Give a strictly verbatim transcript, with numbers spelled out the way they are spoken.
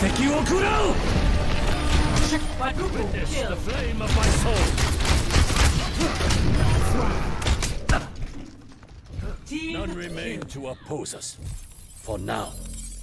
Witness the flame of my soul. None remain to oppose us. For now.